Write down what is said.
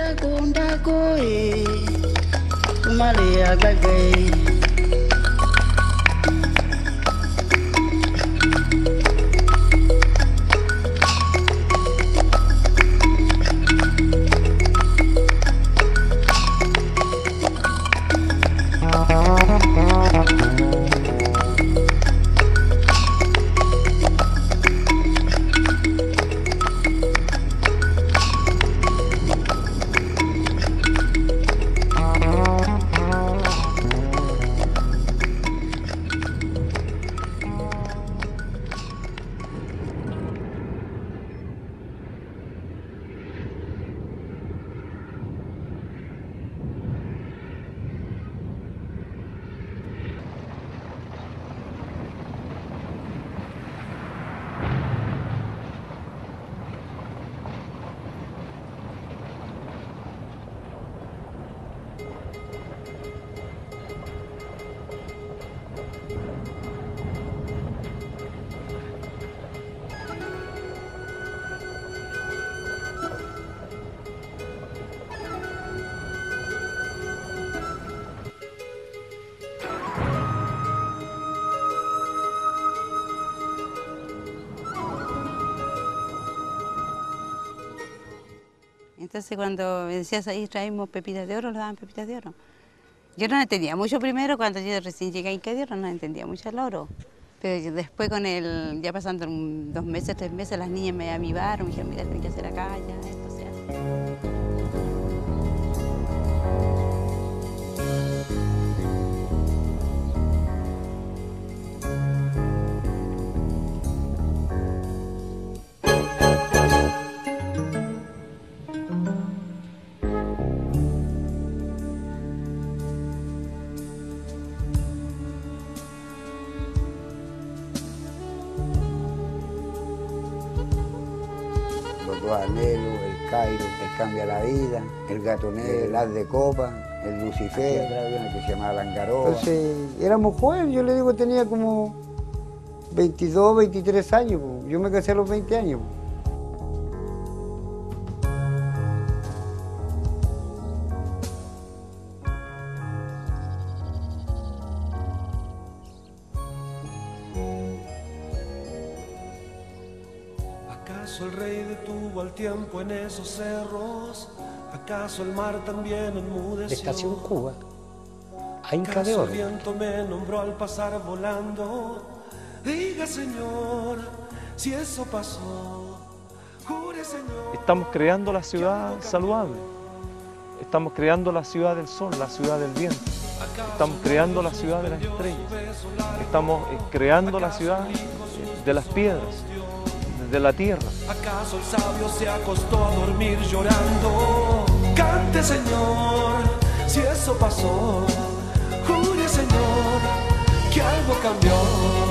Entonces cuando me decías ahí traemos pepitas de oro, nos daban pepitas de oro. Yo no entendía mucho primero, cuando yo recién llegué a Inca de Oro, no entendía mucho el oro. Pero después con ya pasando 2 meses, 3 meses, las niñas me amibaron, me dijeron, mira, tenés que hacer acá, ya, esto se hace. Los 2 anhelos, el Cairo, el Cambia la Vida, el Gato Negro, el As de Copa, el Lucifer, que se llamaba Langaroa. Entonces éramos jóvenes, yo le digo tenía como 22, 23 años, yo me casé a los 20 años. ¿Acaso el rey detuvo al tiempo en esos cerros? ¿Acaso el mar también enmudeció? Estación Cuba, a Inca de Oro. ¿Acaso el viento me nombró al pasar volando? Diga, Señor, si eso pasó. Jure, Señor. Estamos creando la ciudad saludable. Estamos creando la ciudad del sol, la ciudad del viento. Estamos creando la ciudad de las estrellas. Estamos creando la ciudad de las piedras, de la tierra. ¿Acaso el sabio se acostó a dormir llorando? Cante, Señor, si eso pasó. Jure, Señor, que algo cambió.